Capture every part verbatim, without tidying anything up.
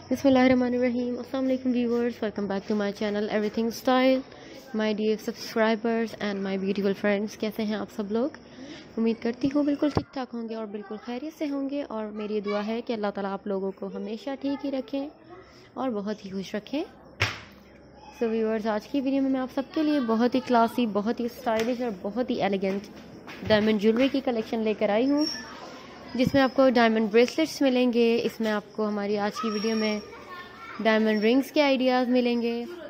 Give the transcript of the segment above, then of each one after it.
बिस्मिल्लाहिर्रहमानिर्रहीम। अस्सलाम वालेकुम viewers, welcome back to my channel everything style. My dear subscribers and my beautiful friends, कैसे हैं आप सब लोग? उम्मीद करती हूँ बिल्कुल ठीक ठाक होंगे और बिल्कुल खैरियत से होंगे। और मेरी दुआ है कि अल्लाह ताला आप लोगों को हमेशा ठीक ही रखें और बहुत ही खुश रखें। सो व्यूअर्स, आज की वीडियो में मैं आप सबके लिए बहुत ही क्लासी, बहुत ही स्टाइलिश और बहुत ही एलिगेंट डायमंड ज्वेलरी की कलेक्शन लेकर आई हूँ, जिसमें आपको डायमंड ब्रेसलेट्स मिलेंगे। इसमें आपको हमारी आज की वीडियो में डायमंड रिंग्स के आइडियाज़ मिलेंगे।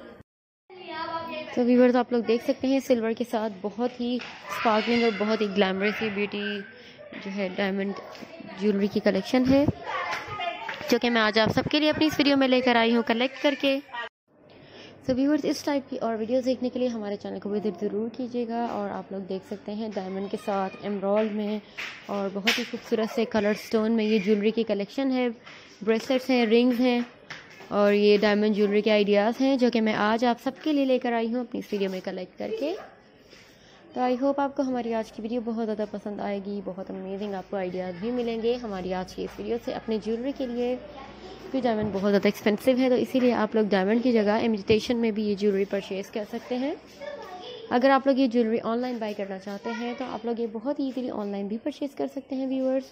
तो व्यूअर्स, आप लोग देख सकते हैं सिल्वर के साथ बहुत ही स्पार्कलिंग और बहुत ही ग्लैमरस ये ब्यूटी जो है डायमंड ज्वेलरी की कलेक्शन है, जो कि मैं आज आप सबके लिए अपनी इस वीडियो में लेकर आई हूँ कलेक्ट करके। सो व्यूअर्स, इस टाइप की और वीडियोस देखने के लिए हमारे चैनल को विजिट ज़रूर कीजिएगा। और आप लोग देख सकते हैं डायमंड के साथ एमराल्ड में और बहुत ही खूबसूरत से कलर स्टोन में ये ज्वेलरी की कलेक्शन है। ब्रेसलेट्स हैं, रिंग्स हैं और ये डायमंड ज्वेलरी के आइडियाज़ हैं, जो कि मैं आज आप सबके लिए लेकर आई हूँ अपनी इस वीडियो में कलेक्ट करके। तो आई होप आपको हमारी आज की वीडियो बहुत ज़्यादा पसंद आएगी। बहुत अमेजिंग आपको आइडियाज़ भी मिलेंगे हमारी आज की इस वीडियो से अपनी ज्वेलरी के लिए। क्योंकि डायमंड बहुत ज़्यादा एक्सपेंसिव है, तो इसीलिए आप लोग डायमंड की जगह इमिटेशन में भी ये ज्वेलरी परचेज़ कर सकते हैं। अगर आप लोग ये ज्वेलरी ऑनलाइन बाई करना चाहते हैं तो आप लोग ये बहुत ईजीली ऑनलाइन भी परचेज़ कर सकते हैं। व्यूअर्स,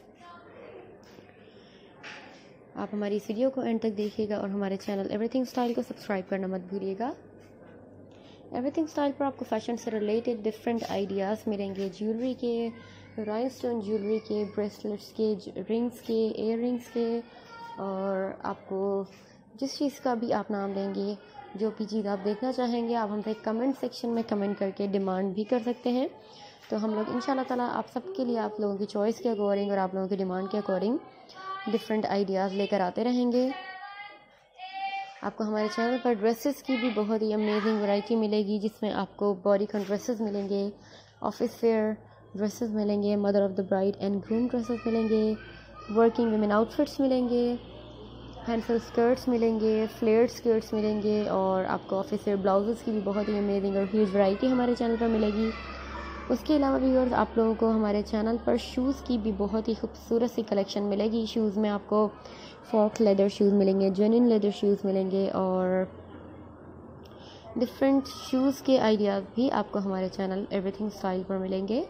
आप हमारी इस वीडियो को एंड तक देखिएगा और हमारे चैनल एवरीथिंग स्टाइल को सब्सक्राइब करना मत भूलिएगा। एवरीथिंग स्टाइल पर आपको फैशन से रिलेटेड डिफरेंट आइडियाज़ मिलेंगे, ज्वेलरी के, राइनस्टोन ज्वेलरी के, ब्रेसलेट्स के, रिंग्स के, एयर रिंग्स के, और आपको जिस चीज़ का भी आप नाम लेंगे, जो भी चीज़ आप देखना चाहेंगे, आप हमसे कमेंट सेक्शन में कमेंट करके डिमांड भी कर सकते हैं। तो हम लोग इंशाल्लाह ताला आप सबके लिए आप लोगों की चॉइस के अकॉर्डिंग और आप लोगों की डिमांड के अकॉर्डिंग डिफरेंट आइडियाज़ लेकर आते रहेंगे। आपको हमारे चैनल पर ड्रेसेस की भी बहुत ही अमेजिंग वैरायटी मिलेगी, जिसमें आपको बॉडी कॉन ड्रेसेस मिलेंगे, ऑफिस वेयर ड्रेसेस मिलेंगे, mother of the bride and groom dresses मिलेंगे, वर्किंग वुमेन आउटफिट्स मिलेंगे, हैंडफुल स्कर्ट्स मिलेंगे, फ्लेयर्ड स्कर्ट्स मिलेंगे, और आपको ऑफिस वेयर ब्लाउजेस की भी बहुत ही अमेजिंग और ह्यूज वैरायटी हमारे चैनल पर मिलेगी। उसके अलावा व्यूअर्स, आप लोगों को हमारे चैनल पर शूज़ की भी बहुत ही खूबसूरत सी कलेक्शन मिलेगी। शूज़ में आपको फॉक लेदर शूज़ मिलेंगे, जेन्युइन लेदर शूज़ मिलेंगे, और डिफरेंट शूज़ के आइडियाज़ भी आपको हमारे चैनल एवरीथिंग स्टाइल पर मिलेंगे।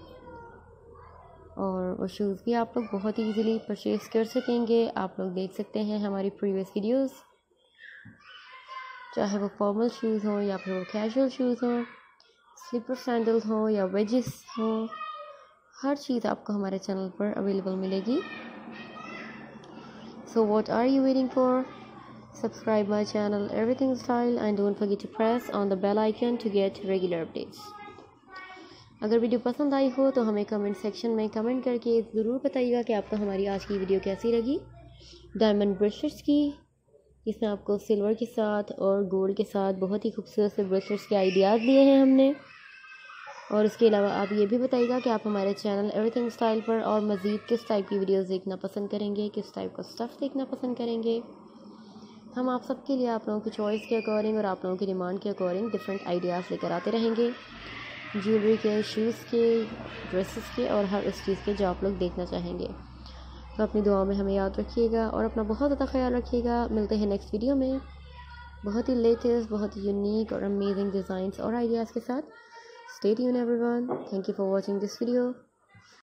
और वो शूज़ भी आप लोग बहुत ही ईजीली परचेज़ कर सकेंगे। आप लोग देख सकते हैं हमारी प्रीवियस वीडियोस, चाहे वो फॉर्मल शूज़ हो या फिर वो कैजुअल शूज़ हो, स्लीपर सैंडल्स हो या वेजेस हो, हर चीज़ आपको हमारे चैनल पर अवेलेबल मिलेगी। So what are you waiting for? Subscribe my channel everything style and don't forget to press on the bell icon to get regular updates. अगर video पसंद आई हो तो हमें कमेंट सेक्शन में कमेंट करके ज़रूर बताइएगा कि आपको हमारी आज की वीडियो कैसी लगी। डायमंड ब्रेसलेट्स की, इसमें आपको सिल्वर के साथ और गोल्ड के साथ बहुत ही खूबसूरत से ब्रेसलेट्स के आइडियाज़ दिए हैं हमने। और उसके अलावा आप ये भी बताइएगा कि आप हमारे चैनल एवरीथिंग स्टाइल पर और मज़ीद किस टाइप की वीडियोज़ देखना पसंद करेंगे, किस टाइप का स्टफ़ देखना पसंद करेंगे। हम आप सबके लिए आप लोगों की चॉइस के अकॉर्डिंग और आप लोगों की डिमांड के अकॉर्डिंग डिफरेंट आइडियाज़ लेकर आते रहेंगे, ज्वेलरी के, शूज़ के, ड्रेसेस के और हर उस चीज़ के जो आप लोग देखना चाहेंगे। तो अपनी दुआओं में हमें याद रखिएगा और अपना बहुत ज़्यादा ख्याल रखिएगा। मिलते हैं नेक्स्ट वीडियो में बहुत ही लेटेस्ट, बहुत ही यूनिक और अमेजिंग डिज़ाइंस और आइडियाज़ के साथ। Stay tuned everyone. Thank you for watching this video.